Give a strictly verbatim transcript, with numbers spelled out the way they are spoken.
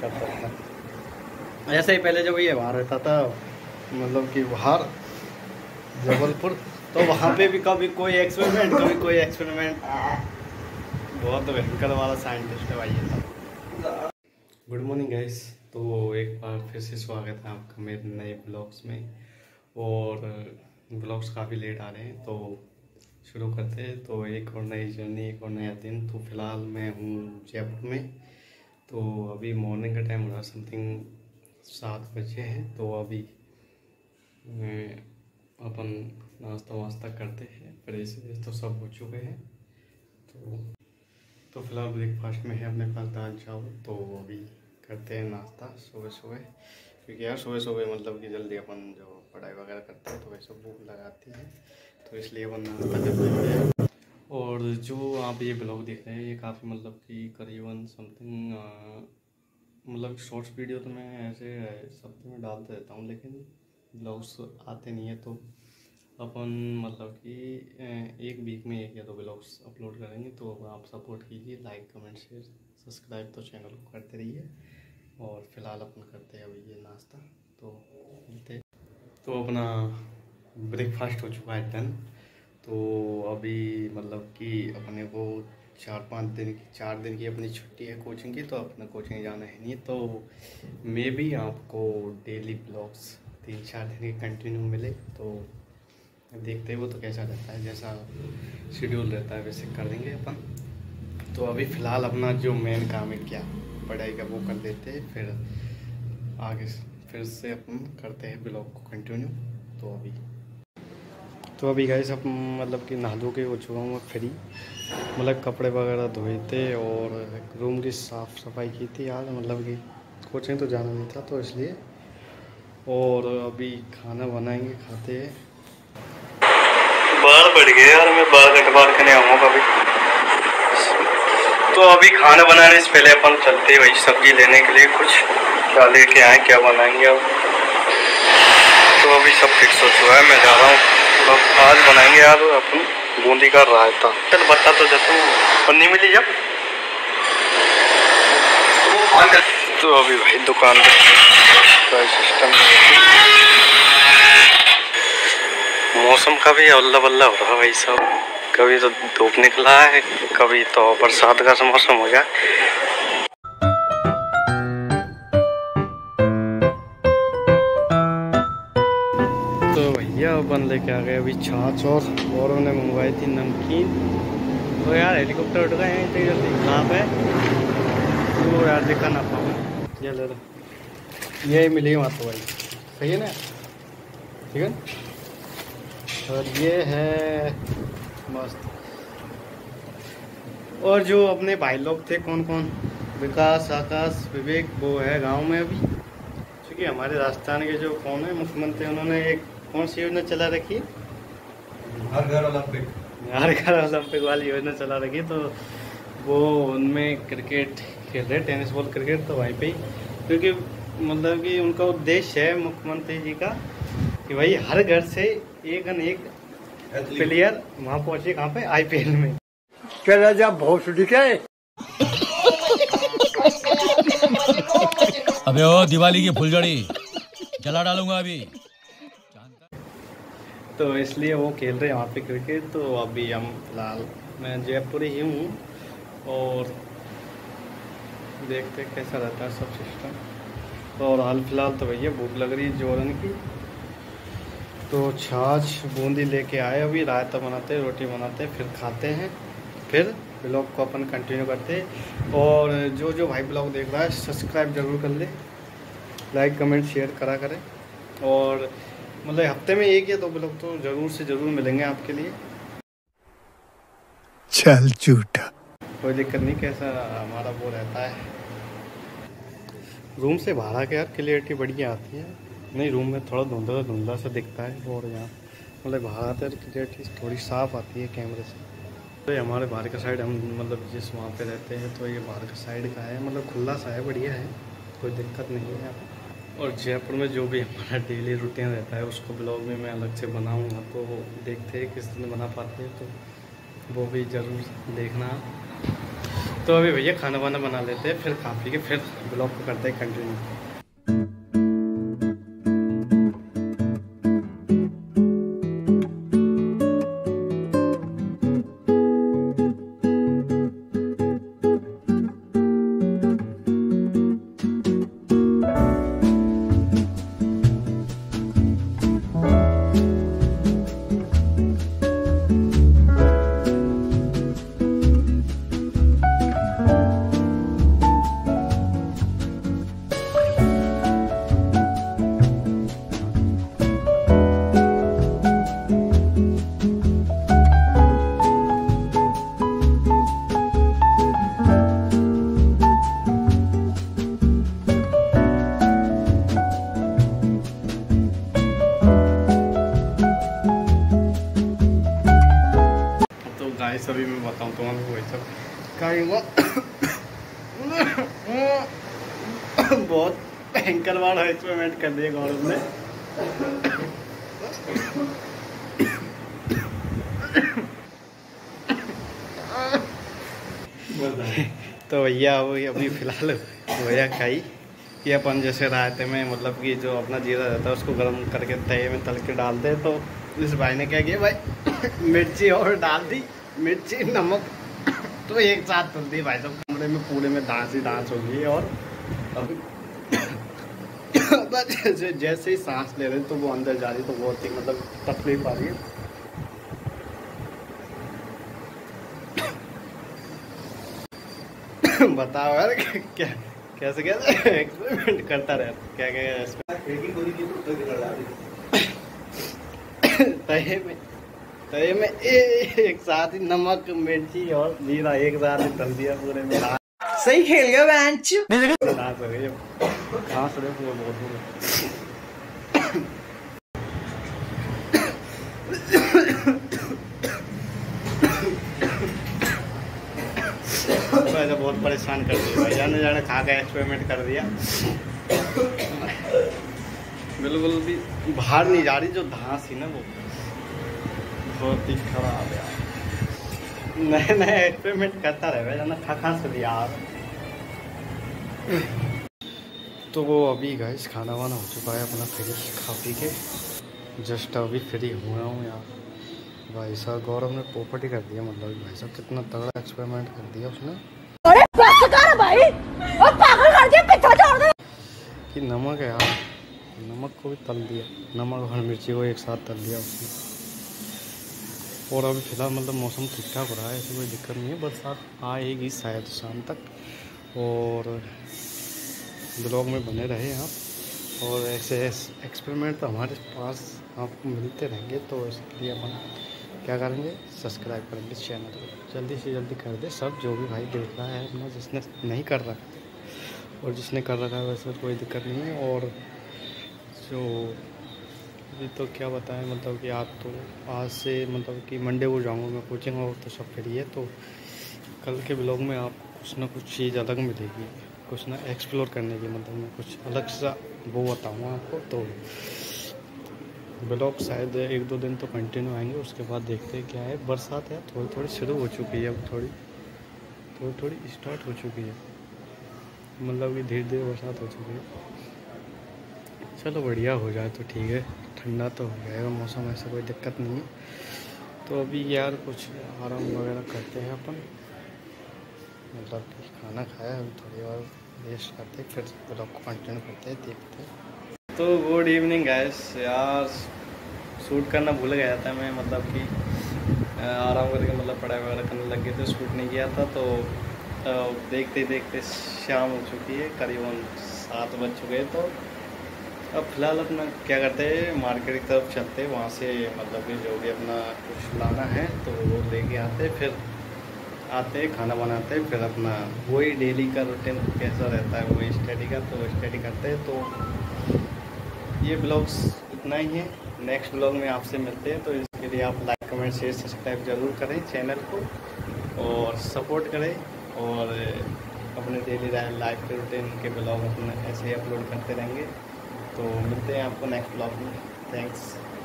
कर सकता। ऐसे ही पहले जब ये बाहर रहता था, मतलब कि बाहर जबलपुर, तो वहाँ पे भी कभी कोई एक्सपेरिमेंट कभी कोई एक्सपेरिमेंट। बहुत भयंकर वाला साइंटिस्ट है भाई ये था। गुड मॉर्निंग गाइस, तो एक बार फिर से स्वागत है आपका मेरे नए ब्लॉग्स में। और ब्लॉग्स काफ़ी लेट आ रहे हैं तो शुरू करते हैं। तो एक और नई जर्नी, एक और नया दिन। तो फिलहाल मैं हूँ जयपुर में। तो अभी मॉर्निंग का टाइम हो रहा, समथिंग सात बजे हैं। तो अभी अपन नाश्ता वास्ता करते हैं, फ्रेश तो सब हो चुके हैं। तो तो फिलहाल ब्रेकफास्ट में है अपने पास दाल चावल। तो अभी करते हैं नाश्ता सुबह सुबह, क्योंकि यार सुबह सुबह मतलब कि जल्दी अपन जो पढ़ाई वगैरह करते हैं तो वैसे भूख लगाती है, तो इसलिए अपन नाश्ता कर लेते हैं। और जो आप ये ब्लॉग देख रहे हैं ये काफ़ी मतलब कि करीबन समथिंग मतलब शॉर्ट्स वीडियो तो मैं ऐसे सप्ताह में डालते रहता हूँ, लेकिन ब्लॉग्स आते नहीं है। तो अपन मतलब कि एक वीक में एक या दो ब्लॉग्स अपलोड करेंगे। तो आप सपोर्ट कीजिए, लाइक कमेंट शेयर सब्सक्राइब तो चैनल को करते रहिए। और फिलहाल अपन करते हैं अभी ये नाश्ता। तो मिलते तो अपना ब्रेकफास्ट हो चुका है डन। तो अभी मतलब कि अपने को चार पाँच दिन की चार दिन की अपनी छुट्टी है कोचिंग की, तो अपना कोचिंग जाना है नहीं। तो मे भी आपको डेली ब्लॉग्स तीन चार दिन के कंटिन्यू मिले। तो देखते हैं वो तो कैसा रहता है, जैसा शेड्यूल रहता है वैसे कर देंगे अपन। तो अभी फ़िलहाल अपना जो मेन काम है क्या पढ़ाई का वो कर लेते हैं, फिर आगे फिर से अपन करते हैं ब्लॉग को कंटिन्यू। तो अभी तो अभी गाइस अब मतलब कि नहा धो के हो चुका हूँ फ्री, मतलब कपड़े वगैरह धोए थे और रूम की साफ़ सफाई की थी यार, मतलब कि कोचिंग तो जाना नहीं था तो इसलिए। और अभी खाना बनाएंगे, खाते हैं। बाल बढ़ गए यार, मैं बाल कटवा के नहीं आऊँगा कभी। तो अभी खाना बनाने से पहले अपन चलते हैं वही सब्जी लेने के लिए, कुछ क्या लेके आए क्या बनाएंगे अब। तो अभी सब फिक्स हो चुका है, मैं जा रहा हूँ। तो आज बनाएंगे यार अपन बूंदी का रायता। चल बता तो देता हूँ, पन्नी मिली जब। तो अभी भाई दुकान पर सिस्टम, मौसम का भी अल्लाह बल्ला हो रहा है भाई साहब। कभी तो धूप निकला है, कभी तो बरसात का मौसम हो जाए। तो भैया अपन लेके आ गए अभी छाछ, और औरों ने मंगवाई थी नमकीन। तो यार हेलीकॉप्टर उठ गए हैं इतनी जल्दी कहाँ पे, तो यार दिखा ना पाऊँ। ये ले लो, ये मिली वहाँ तो भाई, सही है ना, ठीक है। और ये है मस्त। और जो अपने भाई लोग थे कौन कौन, विकास आकाश विवेक, वो है गांव में अभी। क्योंकि हमारे राजस्थान के जो कौन है मुख्यमंत्री, उन्होंने एक कौन सी योजना चला रखी, हर घर ओलंपिक, हर घर ओलंपिक वाली योजना चला रखी। तो वो उनमें क्रिकेट खेल रहे, टेनिस बॉल क्रिकेट, तो वहीं पे ही, क्योंकि मतलब कि उनका उद्देश्य है मुख्यमंत्री जी का कि भाई हर घर से एक न एक प्लेयर वहाँ पहुँचे, कहाँ पे, आईपीएल में। चला जा बहुत दिखे। अबे ओ दिवाली की फुलझड़ी जला डालूंगा अभी। तो इसलिए वो खेल रहे हैं वहाँ पे क्रिकेट। तो अभी हम फिलहाल मैं जयपुर ही हूँ, और देखते कैसा रहता है सब सिस्टम। और हाल फिलहाल तो भैया भूख लग रही है जोरन की, तो छाछ बूंदी लेके आए। अभी रायता बनाते, रोटी बनाते, फिर खाते हैं, फिर ब्लॉग को अपन कंटिन्यू करते हैं। और जो जो भाई ब्लॉग देख रहा है सब्सक्राइब जरूर कर ले, लाइक कमेंट शेयर करा करें। और मतलब हफ्ते में एक या दो ब्लॉग तो ज़रूर से ज़रूर मिलेंगे आपके लिए। चल झूठा, कोई दिक्कत नहीं, कैसा हमारा वो रहता है। रूम से बाहर आके यार क्लियरिटी बढ़िया आती है, नहीं रूम में थोड़ा धुंधला धुंधला सा दिखता है, और यहाँ मतलब बाहर आते हैं क्लियरिटी थोड़ी साफ़ आती है कैमरे से। तो ये हमारे बाहर का साइड, हम मतलब जिस वहाँ पे रहते हैं तो ये बाहर का साइड का है, मतलब खुला सा है, बढ़िया है, कोई दिक्कत नहीं है यहाँ पर। और जयपुर में जो भी हमारा डेली रूटीन रहता है उसको ब्लॉग में मैं अलग से बनाऊँगा, तो देखते हैं किस दिन बना पाते हैं, तो वो भी ज़रूर देखना। तो अभी भैया खाना वाना बना लेते हैं, फिर खा पी के फिर ब्लॉग को करते हैं कंटिन्यू। अभी मैं बताऊँ तो हमें वही सब खाएंगे। बहुत भयंकर वाला एक्सपेरिमेंट कर दिया गौरव ने। तो भैया अभी अभी फिलहाल भैया खाई कि अपन जैसे रायते में मतलब कि जो अपना जीरा रहता है उसको गर्म करके तवे में तल के डालते हैं। तो इस भाई ने क्या किया भाई, मिर्ची और डाल दी, मिर्ची नमक तो एक साथ तल दी भाई साहब। कमरे में पूरे में दांस ही दांस हो गई। और अभी जैसे जैसे ही सांस ले रहे तो वो अंदर जा रही तो बहुत ही मतलब तकलीफ आ रही है। बताओ यार क्या कैसे कैसे एक्सपेरिमेंट करता रहे, क्या क्या तवे में तवे में एक साथ ही नमक मिर्ची और जीरा एक साथ ही तल दिया पूरे में। सही खेल गया बेंच। सांस हो गई सांस रहे पूरे बहुत ऐसा बहुत परेशान कर दिया भाई, जाने जाने खा के एक्सपेरिमेंट कर दिया। बिल्कुल भी बाहर नहीं जा रही जो धांस थी ना वो बहुत ही खराब है। नए नए एक्सपेरिमेंट करता रहे जाना खा खा से दिया। तो वो अभी गाइस खाना वाना हो चुका है अपना, फिर खा पी के जस्ट अभी फ्री हुआ हूँ यार। भाई साहब गौरव ने पोपट ही कर दिया, मतलब भाई साहब कितना तगड़ा एक्सपेरिमेंट कर दिया उसने। अरे कर भाई, और पागल कर दिया, पीछा छोड़ दे। कि नमक है यार, नमक को भी तल दिया, नमक और मिर्ची को एक साथ तल दिया उसने। और अभी फिलहाल मतलब मौसम ठीक ठाक हो रहा है, ऐसी कोई दिक्कत नहीं है। बरसात आएगी शायद शाम तक। और ब्लॉग में बने रहे आप, और ऐसे एक्सपेरिमेंट तो हमारे पास आपको मिलते रहेंगे। तो इसके लिए अपन क्या करेंगे, सब्सक्राइब करेंगे चैनल को, जल्दी से जल्दी कर दे सब। जो भी भाई देख रहा है अपना, जिसने नहीं कर रखा और जिसने कर रखा है वैसे कोई दिक्कत नहीं है। और जो अभी तो क्या बताएं, मतलब कि आज तो आज से मतलब कि मंडे को जाऊंगा मैं कोचिंग, और तो सब फ्री है। तो कल के ब्लॉग में आपको कुछ ना कुछ चीज़ अलग मिलेगी, कुछ ना एक्सप्लोर करने की, मतलब मैं कुछ अलग सा वो बताऊँगा आपको। तो ब्लॉग शायद एक दो दिन तो कंटिन्यू आएंगे, उसके बाद देखते हैं क्या है। बरसात है थोड़ी थोड़ी शुरू हो चुकी है, अब थोड़ी थोड़ी थोड़ी स्टार्ट हो चुकी है, मतलब कि धीरे धीरे बरसात हो चुकी है। चलो बढ़िया हो जाए तो ठीक है, ठंडा तो हो जाएगा मौसम, ऐसा कोई दिक्कत नहीं है। तो अभी यार कुछ आराम वगैरह करते हैं अपन, मतलब कि खाना खाया अभी थोड़ी और रेस्ट करते हैं, फिर ब्लॉग को कंटिन्यू करते हैं, देखते हैं। तो गुड इवनिंग गाइस, यार शूट करना भूल गया था मैं, मतलब कि आराम करके मतलब पढ़ाई वगैरह करने लग गए थे, शूट नहीं किया था। तो देखते देखते शाम हो चुकी है, करीबन सात बज चुके हैं। तो अब फिलहाल अपना क्या करते हैं, मार्केट की तरफ चलते हैं, वहाँ से मतलब कि जो भी अपना कुछ लाना है तो वो लेके आते, फिर आते हैं खाना बनाते हैं, फिर अपना वही डेली का रूटीन कैसा रहता है वही स्टडी का, तो स्टडी करते हैं। तो ये ब्लॉग्स इतना ही है, नेक्स्ट ब्लॉग में आपसे मिलते हैं। तो इसके लिए आप लाइक कमेंट शेयर सब्सक्राइब जरूर करें चैनल को, और सपोर्ट करें, और अपने डेली लाइफ के रूटीन के ब्लॉग अपने ऐसे ही अपलोड करते रहेंगे। तो मिलते हैं आपको नेक्स्ट ब्लॉग में। थैंक्स।